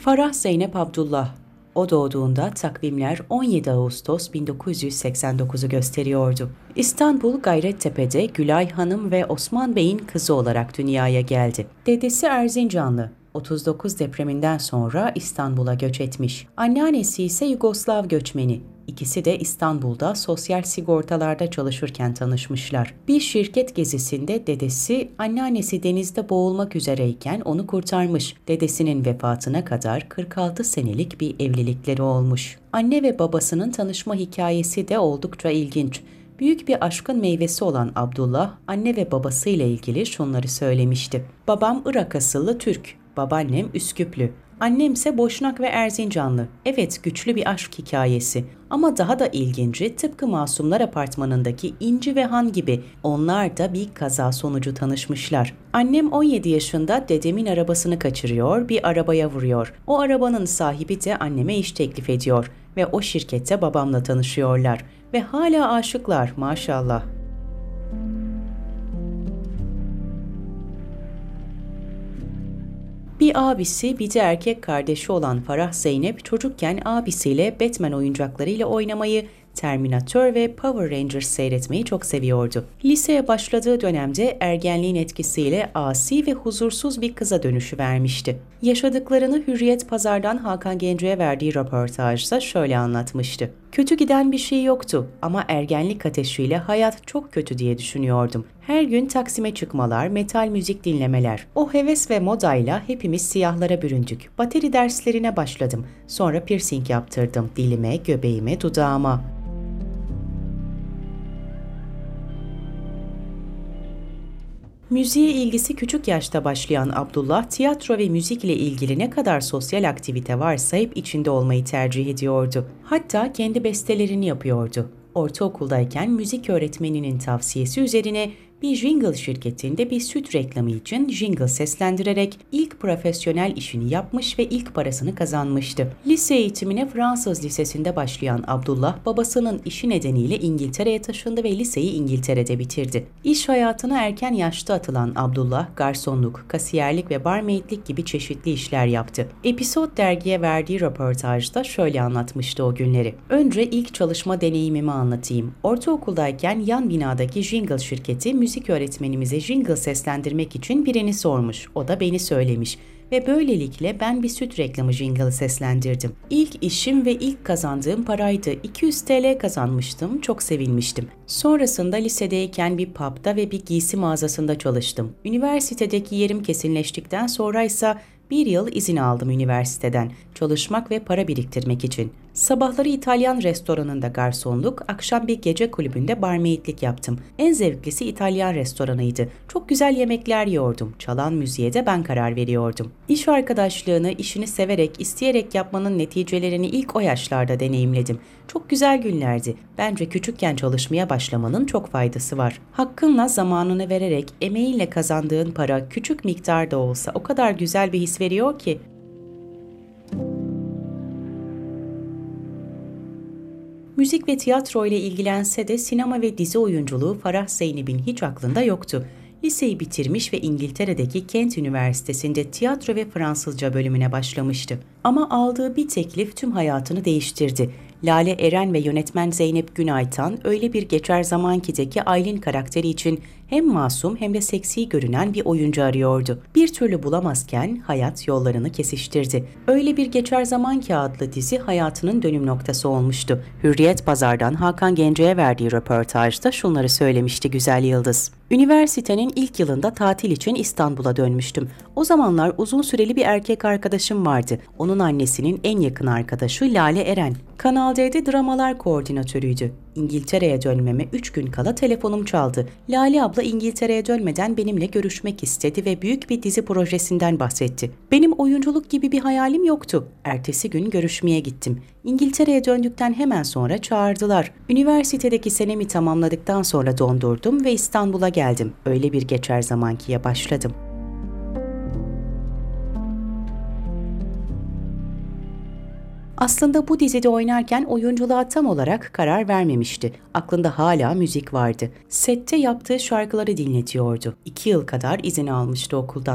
Farah Zeynep Abdullah. O doğduğunda takvimler 17 Ağustos 1989'u gösteriyordu. İstanbul Gayrettepe'de Gülay Hanım ve Osman Bey'in kızı olarak dünyaya geldi. Dedesi Erzincanlı. 39 depreminden sonra İstanbul'a göç etmiş. Anneannesi ise Yugoslav göçmeni. İkisi de İstanbul'da sosyal sigortalarda çalışırken tanışmışlar. Bir şirket gezisinde dedesi, anneannesi denizde boğulmak üzereyken onu kurtarmış. Dedesinin vefatına kadar 46 senelik bir evlilikleri olmuş. Anne ve babasının tanışma hikayesi de oldukça ilginç. Büyük bir aşkın meyvesi olan Abdullah, anne ve babasıyla ilgili şunları söylemişti. Babam Irak asıllı Türk, babaannem Üsküplü. Annemse Boşnak ve Erzincanlı. Evet, güçlü bir aşk hikayesi. Ama daha da ilginci, tıpkı Masumlar Apartmanı'ndaki İnci ve Han gibi onlar da bir kaza sonucu tanışmışlar. Annem 17 yaşında dedemin arabasını kaçırıyor, bir arabaya vuruyor. O arabanın sahibi de anneme iş teklif ediyor ve o şirkette babamla tanışıyorlar. Ve hala aşıklar maşallah. Bir abisi, bir de erkek kardeşi olan Farah Zeynep çocukken abisiyle Batman oyuncaklarıyla oynamayı, Terminator ve Power Rangers seyretmeyi çok seviyordu. Liseye başladığı dönemde ergenliğin etkisiyle asi ve huzursuz bir kıza dönüşü vermişti. Yaşadıklarını Hürriyet Pazar'dan Hakan Gence'ye verdiği röportajda şöyle anlatmıştı. Kötü giden bir şey yoktu ama ergenlik ateşiyle hayat çok kötü diye düşünüyordum. Her gün Taksim'e çıkmalar, metal müzik dinlemeler. O heves ve modayla hepimiz siyahlara büründük. Bateri derslerine başladım. Sonra piercing yaptırdım dilime, göbeğime, dudağıma. Müziğe ilgisi küçük yaşta başlayan Abdullah, tiyatro ve müzik ile ilgili ne kadar sosyal aktivite varsa hep içinde olmayı tercih ediyordu. Hatta kendi bestelerini yapıyordu. Ortaokuldayken müzik öğretmeninin tavsiyesi üzerine bir jingle şirketinde bir süt reklamı için jingle seslendirerek ilk profesyonel işini yapmış ve ilk parasını kazanmıştı. Lise eğitimine Fransız lisesinde başlayan Abdullah, babasının işi nedeniyle İngiltere'ye taşındı ve liseyi İngiltere'de bitirdi. İş hayatına erken yaşta atılan Abdullah, garsonluk, kasiyerlik ve barmaidlik gibi çeşitli işler yaptı. Episode dergiye verdiği röportajda şöyle anlatmıştı o günleri. Önce ilk çalışma deneyimimi anlatayım. Ortaokuldayken yan binadaki jingle şirketi müzik öğretmenimize jingle seslendirmek için birini sormuş. O da beni söylemiş ve böylelikle ben bir süt reklamı jingle'ı seslendirdim. İlk işim ve ilk kazandığım paraydı. 200 TL kazanmıştım. Çok sevinmiştim. Sonrasında lisedeyken bir pub'da ve bir giysi mağazasında çalıştım. Üniversitedeki yerim kesinleştikten sonra ise bir yıl izin aldım üniversiteden, çalışmak ve para biriktirmek için. Sabahları İtalyan restoranında garsonluk, akşam bir gece kulübünde barmaidlik yaptım. En zevklisi İtalyan restoranıydı. Çok güzel yemekler yiyordum. Çalan müziğe de ben karar veriyordum. İş arkadaşlığını, işini severek, isteyerek yapmanın neticelerini ilk o yaşlarda deneyimledim. Çok güzel günlerdi. Bence küçükken çalışmaya başlamanın çok faydası var. Hakkınla zamanını vererek, emeğinle kazandığın para küçük miktarda olsa o kadar güzel bir his veriyor ki. Müzik ve tiyatro ile ilgilense de sinema ve dizi oyunculuğu Farah Zeynep'in hiç aklında yoktu. Liseyi bitirmiş ve İngiltere'deki Kent Üniversitesi'nde tiyatro ve Fransızca bölümüne başlamıştı. Ama aldığı bir teklif tüm hayatını değiştirdi. Lale Eren ve yönetmen Zeynep Günaytan öyle bir Geçer Zamanki'deki Aylin karakteri için hem masum hem de seksi görünen bir oyuncu arıyordu. Bir türlü bulamazken hayat yollarını kesiştirdi. Öyle bir Geçer Zamanki adlı dizi hayatının dönüm noktası olmuştu. Hürriyet Pazar'dan Hakan Gence'ye verdiği röportajda şunları söylemişti güzel yıldız. Üniversitenin ilk yılında tatil için İstanbul'a dönmüştüm. O zamanlar uzun süreli bir erkek arkadaşım vardı. Onun annesinin en yakın arkadaşı Lale Eren. Kanal D'de dramalar koordinatörüydü. İngiltere'ye dönmeme 3 gün kala telefonum çaldı. Lale abla İngiltere'ye dönmeden benimle görüşmek istedi ve büyük bir dizi projesinden bahsetti. Benim oyunculuk gibi bir hayalim yoktu. Ertesi gün görüşmeye gittim. İngiltere'ye döndükten hemen sonra çağırdılar. Üniversitedeki senemi tamamladıktan sonra dondurdum ve İstanbul'a geldim. Öyle bir Geçer Zamanki'ye başladım. Aslında bu dizide oynarken oyunculuğa tam olarak karar vermemişti. Aklında hala müzik vardı. Sette yaptığı şarkıları dinletiyordu. 2 yıl kadar izin almıştı okuldan.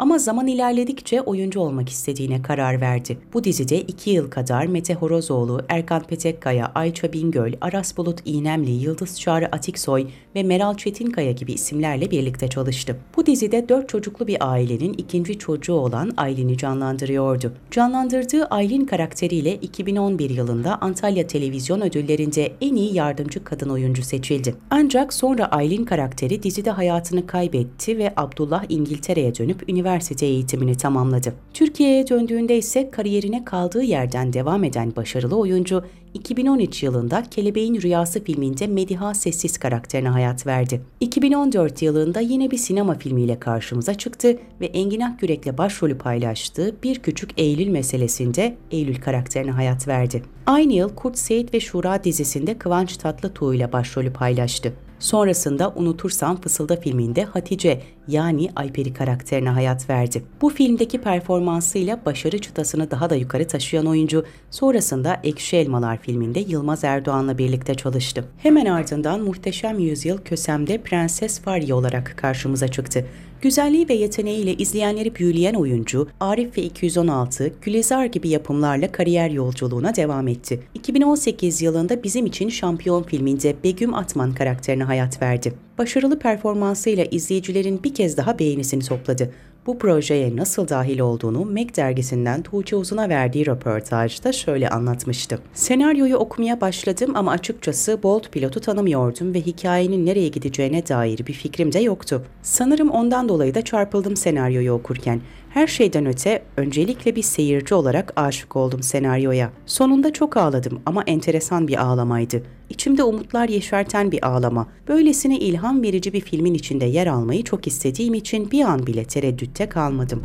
Ama zaman ilerledikçe oyuncu olmak istediğine karar verdi. Bu dizide 2 yıl kadar Mete Horozoğlu, Erkan Petekkaya, Ayça Bingöl, Aras Bulut İynemli, Yıldız Çağrı Atiksoy ve Meral Çetinkaya gibi isimlerle birlikte çalıştı. Bu dizide 4 çocuklu bir ailenin ikinci çocuğu olan Aylin'i canlandırıyordu. Canlandırdığı Aylin karakteriyle 2011 yılında Antalya Televizyon Ödülleri'nde en iyi yardımcı kadın oyuncu seçildi. Ancak sonra Aylin karakteri dizide hayatını kaybetti ve Abdullah İngiltere'ye dönüp üniversite eğitimini tamamladı. Türkiye'ye döndüğünde ise kariyerine kaldığı yerden devam eden başarılı oyuncu 2013 yılında Kelebeğin Rüyası filminde Mediha Sessiz karakterine hayat verdi. 2014 yılında yine bir sinema filmiyle karşımıza çıktı ve Engin Akgürek'le başrolü paylaştığı Bir Küçük Eylül meselesinde Eylül karakterine hayat verdi. Aynı yıl Kurt Seyit ve Şura dizisinde Kıvanç Tatlıtuğ ile başrolü paylaştı. Sonrasında Unutursam Fısılda filminde Hatice yani Ayperi karakterine hayat verdi. Bu filmdeki performansıyla başarı çıtasını daha da yukarı taşıyan oyuncu sonrasında Ekşi Elmalar filminde Yılmaz Erdoğan'la birlikte çalıştı. Hemen ardından Muhteşem Yüzyıl Kösem'de Prenses Farya olarak karşımıza çıktı. Güzelliği ve yeteneğiyle izleyenleri büyüleyen oyuncu, Arif ve 216, Gülizar gibi yapımlarla kariyer yolculuğuna devam etti. 2018 yılında Bizim İçin Şampiyon filminde Begüm Atman karakterine hayat verdi. Başarılı performansıyla izleyicilerin bir kez daha beğenisini topladı. Bu projeye nasıl dahil olduğunu Meg dergisinden Tuğçe Uzun'a verdiği röportajda şöyle anlatmıştı. Senaryoyu okumaya başladım ama açıkçası Bolt pilotu tanımıyordum ve hikayenin nereye gideceğine dair bir fikrim de yoktu. Sanırım ondan dolayı da çarpıldım senaryoyu okurken. Her şeyden öte öncelikle bir seyirci olarak aşık oldum senaryoya. Sonunda çok ağladım ama enteresan bir ağlamaydı. İçimde umutlar yeşerten bir ağlama. Böylesine ilham verici bir filmin içinde yer almayı çok istediğim için bir an bile tereddütte kalmadım.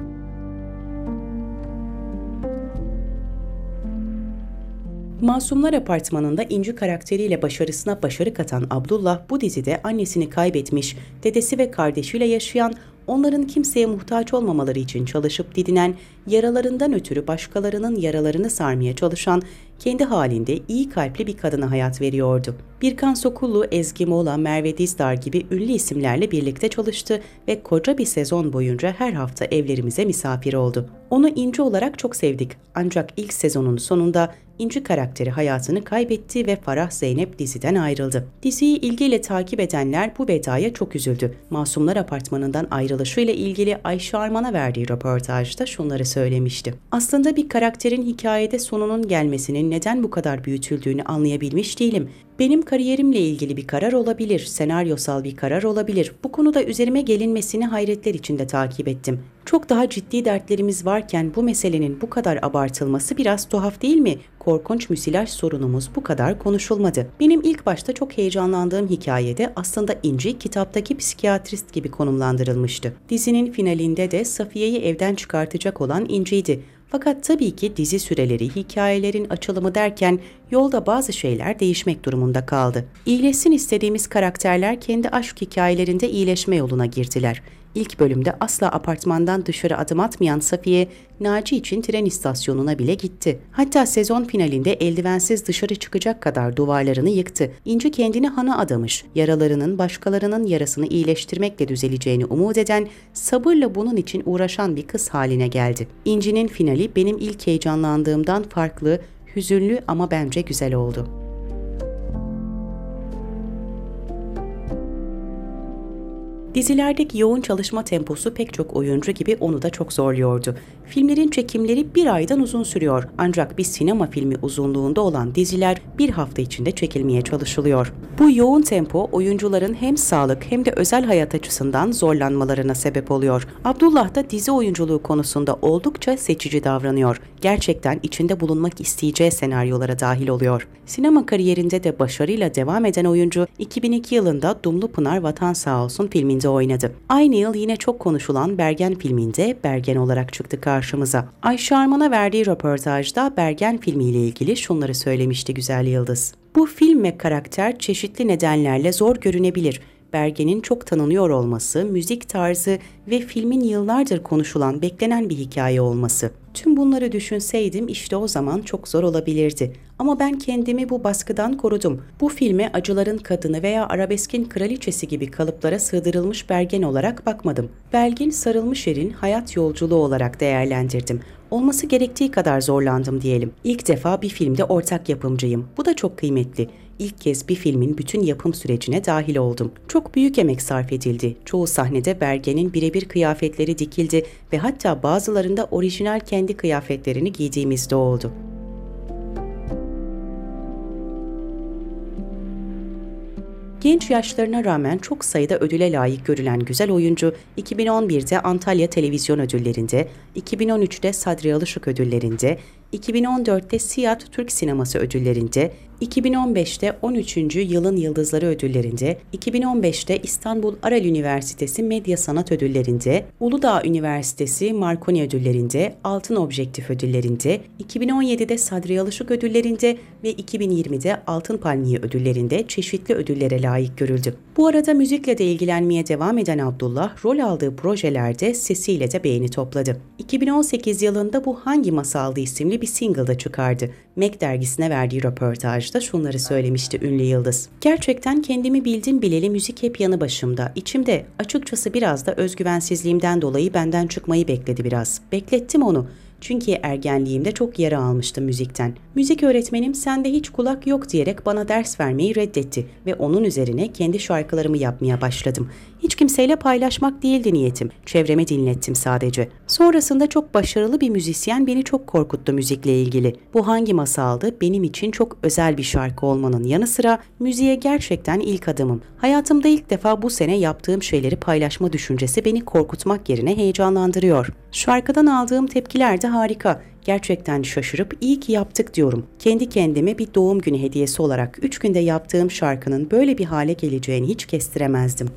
Masumlar Apartmanı'nda İnci karakteriyle başarısına başarı katan Abdullah bu dizide annesini kaybetmiş, dedesi ve kardeşiyle yaşayan, onların kimseye muhtaç olmamaları için çalışıp didinen, yaralarından ötürü başkalarının yaralarını sarmaya çalışan, kendi halinde iyi kalpli bir kadına hayat veriyordu. Birkan Sokullu, Ezgi Mola, Merve Dizdar gibi ünlü isimlerle birlikte çalıştı ve koca bir sezon boyunca her hafta evlerimize misafir oldu. Onu İnci olarak çok sevdik ancak ilk sezonun sonunda İnci karakteri hayatını kaybetti ve Farah Zeynep diziden ayrıldı. Diziyi ilgiyle takip edenler bu vedaya çok üzüldü. Masumlar Apartmanı'ndan ayrılışıyla ilgili Ayşe Arman'a verdiği röportajda şunları söylemişti. Aslında bir karakterin hikayede sonunun gelmesinin neden bu kadar büyütüldüğünü anlayabilmiş değilim. Benim kariyerimle ilgili bir karar olabilir, senaryosal bir karar olabilir. Bu konuda üzerime gelinmesini hayretler içinde takip ettim. Çok daha ciddi dertlerimiz varken bu meselenin bu kadar abartılması biraz tuhaf değil mi? Korkunç müsilaj sorunumuz bu kadar konuşulmadı. Benim ilk başta çok heyecanlandığım hikayede aslında İnci kitaptaki psikiyatrist gibi konumlandırılmıştı. Dizinin finalinde de Safiye'yi evden çıkartacak olan İnci'ydi. Fakat tabii ki dizi süreleri, hikayelerin açılımı derken yolda bazı şeyler değişmek durumunda kaldı. İyileşsin istediğimiz karakterler kendi aşk hikayelerinde iyileşme yoluna girdiler. İlk bölümde asla apartmandan dışarı adım atmayan Safiye, Naci için tren istasyonuna bile gitti. Hatta sezon finalinde eldivensiz dışarı çıkacak kadar duvarlarını yıktı. İnci kendini hana adamış, yaralarının başkalarının yarasını iyileştirmekle düzeleceğini umut eden, sabırla bunun için uğraşan bir kız haline geldi. İnci'nin finali benim ilk heyecanlandığımdan farklı, hüzünlü ama bence güzel oldu. Dizilerdeki yoğun çalışma temposu pek çok oyuncu gibi onu da çok zorluyordu. Filmlerin çekimleri bir aydan uzun sürüyor ancak bir sinema filmi uzunluğunda olan diziler bir hafta içinde çekilmeye çalışılıyor. Bu yoğun tempo oyuncuların hem sağlık hem de özel hayat açısından zorlanmalarına sebep oluyor. Abdullah da dizi oyunculuğu konusunda oldukça seçici davranıyor. Gerçekten içinde bulunmak isteyeceği senaryolara dahil oluyor. Sinema kariyerinde de başarıyla devam eden oyuncu 2002 yılında Dumlupınar Vatan Sağ Olsun filminde oynadı. Aynı yıl yine çok konuşulan Bergen filminde Bergen olarak çıktı karşımıza. Ayşe Arman'a verdiği röportajda Bergen filmiyle ilgili şunları söylemişti güzel Yıldız. Bu film ve karakter çeşitli nedenlerle zor görünebilir. Bergen'in çok tanınıyor olması, müzik tarzı ve filmin yıllardır konuşulan, beklenen bir hikaye olması. Tüm bunları düşünseydim işte o zaman çok zor olabilirdi. Ama ben kendimi bu baskıdan korudum. Bu filme acıların kadını veya arabeskin kraliçesi gibi kalıplara sığdırılmış Bergen olarak bakmadım. Belgin sarılmış erin hayat yolculuğu olarak değerlendirdim. Olması gerektiği kadar zorlandım diyelim. İlk defa bir filmde ortak yapımcıyım. Bu da çok kıymetli. İlk kez bir filmin bütün yapım sürecine dahil oldum. Çok büyük emek sarf edildi. Çoğu sahnede Bergen'in birebir kıyafetleri dikildi ve hatta bazılarında orijinal kendi kıyafetlerini giydiğimiz de oldu. Genç yaşlarına rağmen çok sayıda ödüle layık görülen güzel oyuncu, 2011'de Antalya Televizyon Ödülleri'nde, 2013'te Sadri Alışık Ödülleri'nde, 2014'te Siyat Türk Sineması Ödülleri'nde, 2015'te 13. Yılın Yıldızları Ödülleri'nde, 2015'te İstanbul Aral Üniversitesi Medya Sanat Ödülleri'nde, Uludağ Üniversitesi Marconi Ödülleri'nde, Altın Objektif Ödülleri'nde, 2017'de Sadri Alışık Ödülleri'nde ve 2020'de Altın Palmiye Ödülleri'nde çeşitli ödüllere layık görüldü. Bu arada müzikle de ilgilenmeye devam eden Abdullah, rol aldığı projelerde sesiyle de beğeni topladı. 2018 yılında Bu Hangi Masaldı isimli bir single'da çıkardı. Mac dergisine verdiği röportajda şunları söylemişti ünlü yıldız. Gerçekten kendimi bildim bileli müzik hep yanı başımda. İçimde açıkçası biraz da özgüvensizliğimden dolayı benden çıkmayı bekledi biraz. Beklettim onu. Çünkü ergenliğimde çok yara almıştım müzikten. Müzik öğretmenim sende hiç kulak yok diyerek bana ders vermeyi reddetti ve onun üzerine kendi şarkılarımı yapmaya başladım. Hiç kimseyle paylaşmak değildi niyetim. Çevreme dinlettim sadece. Sonrasında çok başarılı bir müzisyen beni çok korkuttu müzikle ilgili. Bu hangi masaldı? Benim için çok özel bir şarkı olmanın yanı sıra müziğe gerçekten ilk adımım. Hayatımda ilk defa bu sene yaptığım şeyleri paylaşma düşüncesi beni korkutmak yerine heyecanlandırıyor. Şarkıdan aldığım tepkiler de harika. Gerçekten şaşırıp iyi ki yaptık diyorum. Kendi kendime bir doğum günü hediyesi olarak 3 günde yaptığım şarkının böyle bir hale geleceğini hiç kestiremezdim.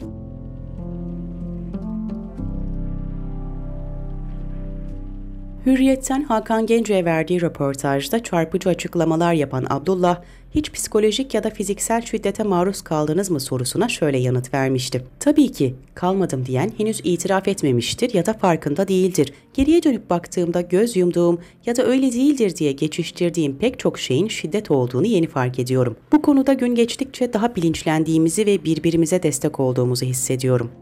Hürriyet'ten Hakan Gence'ye verdiği röportajda çarpıcı açıklamalar yapan Abdullah, hiç psikolojik ya da fiziksel şiddete maruz kaldınız mı sorusuna şöyle yanıt vermişti. Tabii ki, kalmadım diyen henüz itiraf etmemiştir ya da farkında değildir. Geriye dönüp baktığımda göz yumduğum ya da öyle değildir diye geçiştirdiğim pek çok şeyin şiddet olduğunu yeni fark ediyorum. Bu konuda gün geçtikçe daha bilinçlendiğimizi ve birbirimize destek olduğumuzu hissediyorum.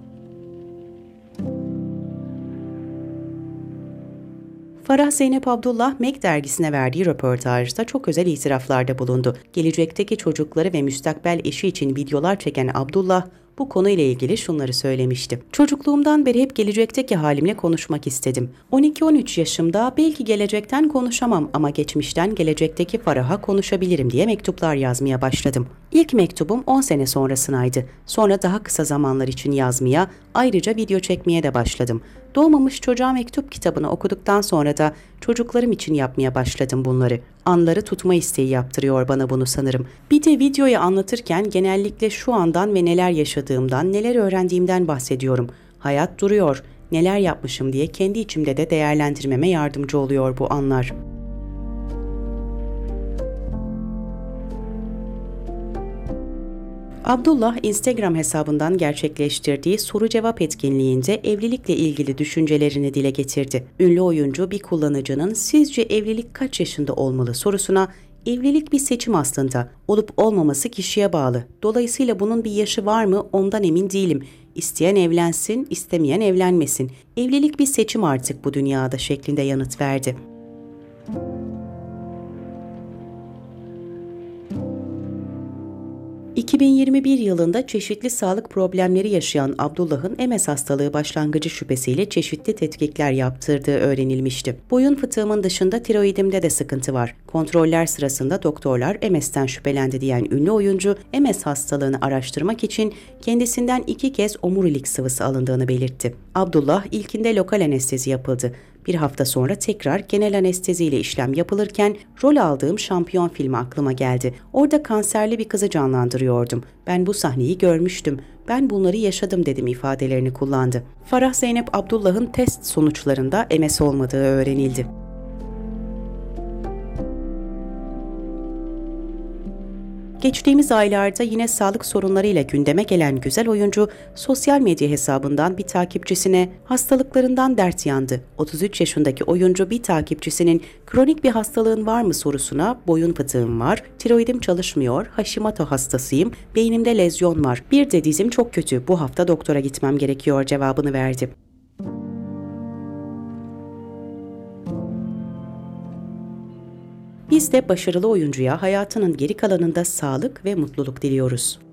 Farah Zeynep Abdullah, Mac dergisine verdiği röportajda çok özel itiraflarda bulundu. Gelecekteki çocukları ve müstakbel eşi için videolar çeken Abdullah, bu konuyla ilgili şunları söylemişti. Çocukluğumdan beri hep gelecekteki halimle konuşmak istedim. 12-13 yaşımda belki gelecekten konuşamam ama geçmişten gelecekteki Farah'a konuşabilirim diye mektuplar yazmaya başladım. İlk mektubum 10 sene sonrasınaydı. Sonra daha kısa zamanlar için yazmaya, ayrıca video çekmeye de başladım. Doğmamış Çocuğa Mektup kitabını okuduktan sonra da çocuklarım için yapmaya başladım bunları. Anları tutma isteği yaptırıyor bana bunu sanırım. Bir de videoyu anlatırken genellikle şu andan ve neler yaşadığımdan, neler öğrendiğimden bahsediyorum. Hayat duruyor, neler yapmışım diye kendi içimde de değerlendirmeme yardımcı oluyor bu anlar. Abdullah, Instagram hesabından gerçekleştirdiği soru-cevap etkinliğinde evlilikle ilgili düşüncelerini dile getirdi. Ünlü oyuncu bir kullanıcının "Sizce evlilik kaç yaşında olmalı?" sorusuna "Evlilik bir seçim aslında. Olup olmaması kişiye bağlı. Dolayısıyla bunun bir yaşı var mı ondan emin değilim. İsteyen evlensin, istemeyen evlenmesin. Evlilik bir seçim artık bu dünyada" şeklinde yanıt verdi. 2021 yılında çeşitli sağlık problemleri yaşayan Abdullah'ın MS hastalığı başlangıcı şüphesiyle çeşitli tetkikler yaptırdığı öğrenilmişti. Boyun fıtığımın dışında tiroidimde de sıkıntı var. Kontroller sırasında doktorlar MS'ten şüphelendi diyen ünlü oyuncu, MS hastalığını araştırmak için kendisinden 2 kez omurilik sıvısı alındığını belirtti. Abdullah, ilkinde lokal anestezi yapıldı. Bir hafta sonra tekrar genel anesteziyle işlem yapılırken rol aldığım Şampiyon filmi aklıma geldi. Orada kanserli bir kızı canlandırıyordum. Ben bu sahneyi görmüştüm. Ben bunları yaşadım dedim ifadelerini kullandı. Farah Zeynep Abdullah'ın test sonuçlarında MS olmadığı öğrenildi. Geçtiğimiz aylarda yine sağlık sorunlarıyla gündeme gelen güzel oyuncu, sosyal medya hesabından bir takipçisine hastalıklarından dert yandı. 33 yaşındaki oyuncu bir takipçisinin kronik bir hastalığın var mı sorusuna boyun fıtığım var, tiroidim çalışmıyor, Hashimoto hastasıyım, beynimde lezyon var, bir de dizim çok kötü, bu hafta doktora gitmem gerekiyor cevabını verdi. Biz de başarılı oyuncuya hayatının geri kalanında sağlık ve mutluluk diliyoruz.